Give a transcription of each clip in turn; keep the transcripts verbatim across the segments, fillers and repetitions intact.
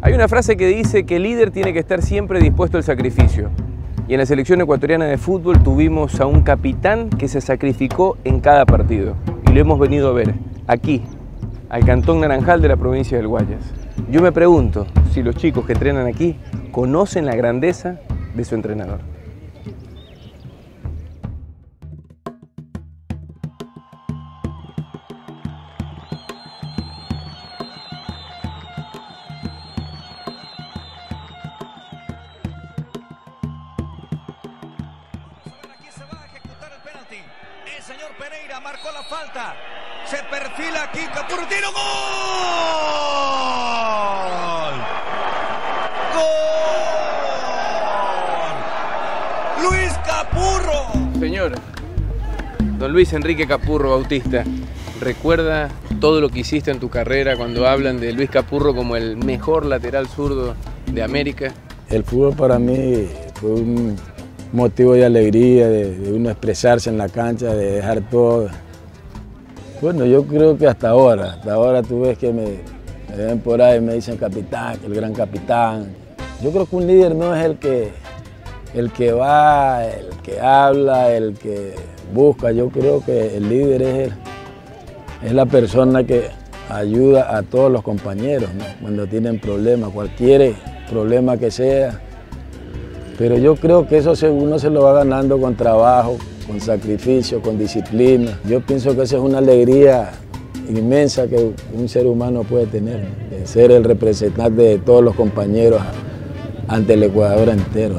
Hay una frase que dice que el líder tiene que estar siempre dispuesto al sacrificio. Y en la selección ecuatoriana de fútbol tuvimos a un capitán que se sacrificó en cada partido. Y lo hemos venido a ver aquí, al Cantón Naranjal de la provincia del Guayas. Yo me pregunto si los chicos que entrenan aquí conocen la grandeza de su entrenador. El señor Pereira marcó la falta. Se perfila aquí Capurro. ¡Tiro! ¡Gol! ¡Gol! ¡Luis Capurro! Señor, don Luis Enrique Capurro Bautista, ¿recuerda todo lo que hiciste en tu carrera cuando hablan de Luis Capurro como el mejor lateral zurdo de América? El fútbol para mí fue un motivo de alegría, de, de uno expresarse en la cancha, de dejar todo. Bueno, yo creo que hasta ahora, hasta ahora tú ves que me, me ven por ahí y me dicen capitán, el gran capitán. Yo creo que un líder no es el que, el que va, el que habla, el que busca. Yo creo que el líder es, el, es la persona que ayuda a todos los compañeros, ¿no? Cuando tienen problemas, cualquier problema que sea. Pero yo creo que eso uno se lo va ganando con trabajo, con sacrificio, con disciplina. Yo pienso que esa es una alegría inmensa que un ser humano puede tener, ¿no? De ser el representante de todos los compañeros ante el Ecuador entero.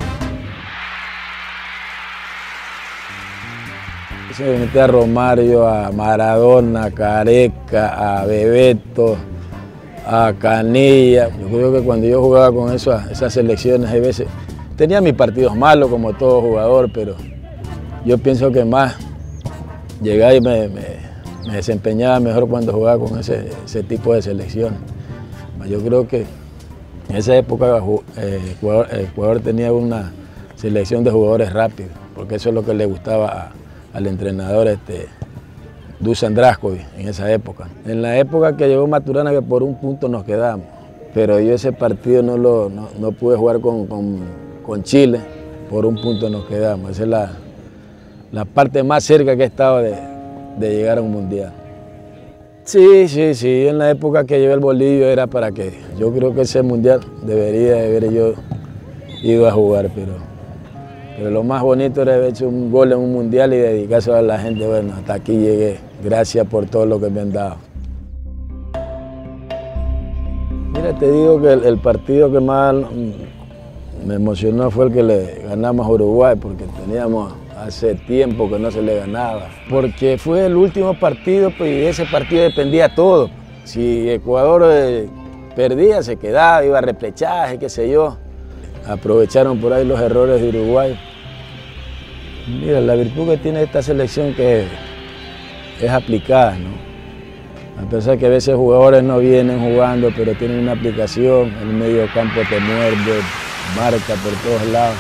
Se mete a Romario, a Maradona, a Careca, a Bebeto, a Canilla. Yo creo que cuando yo jugaba con esas, esas selecciones, hay veces tenía mis partidos malos como todo jugador, pero yo pienso que más llegaba y me, me, me desempeñaba mejor cuando jugaba con ese, ese tipo de selecciones. Yo creo que en esa época eh, Ecuador, Ecuador tenía una selección de jugadores rápidos, porque eso es lo que le gustaba a, al entrenador este, Dusan Draskovic en esa época. En la época que llegó Maturana, que por un punto nos quedamos, pero yo ese partido no, lo, no, no pude jugar con, con, con Chile, por un punto nos quedamos. Esa es la, la parte más cerca que he estado de, de llegar a un mundial. Sí, sí, sí, en la época que llevé el bolillo era para que, yo creo que ese mundial debería haber yo ido a jugar, pero, pero lo más bonito era haber hecho un gol en un mundial y dedicarse a la gente. Bueno, hasta aquí llegué, gracias por todo lo que me han dado. Mira, te digo que el, el partido que más me emocionó fue el que le ganamos a Uruguay, porque teníamos hace tiempo que no se le ganaba. Porque fue el último partido, pues, y de ese partido dependía todo. Si Ecuador eh, perdía, se quedaba, iba a repechaje, qué sé yo. Aprovecharon por ahí los errores de Uruguay. Mira, la virtud que tiene esta selección que es, es aplicada, ¿no? A pesar que a veces jugadores no vienen jugando, pero tienen una aplicación, el medio campo te muerde, marca por todos lados.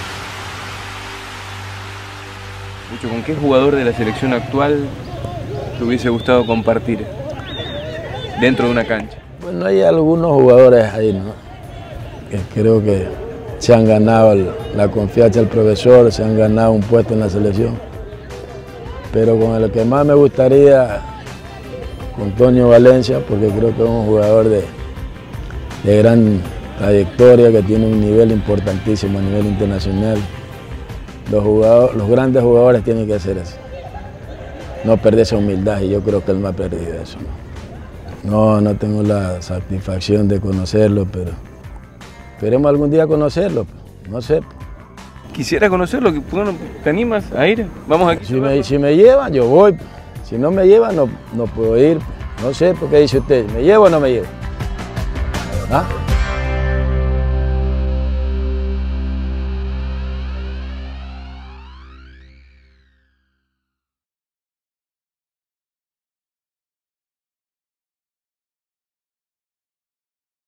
Mucho, ¿con qué jugador de la selección actual te hubiese gustado compartir dentro de una cancha? Bueno, hay algunos jugadores ahí, ¿no? Que creo que se han ganado la confianza del profesor, se han ganado un puesto en la selección. Pero con el que más me gustaría, con Toño Valencia, porque creo que es un jugador de, de gran trayectoria, que tiene un nivel importantísimo a nivel internacional. Los, jugadores, los grandes jugadores tienen que hacer eso, no perder esa humildad, y yo creo que él no ha perdido eso. No, no tengo la satisfacción de conocerlo, pero esperemos algún día conocerlo, no sé. Quisiera conocerlo, ¿te animas a ir? Vamos aquí. Si me, si me llevan, yo voy. Si no me llevan, no, no puedo ir. No sé, ¿por qué dice usted? ¿Me llevo o no me llevo? ¿Ah?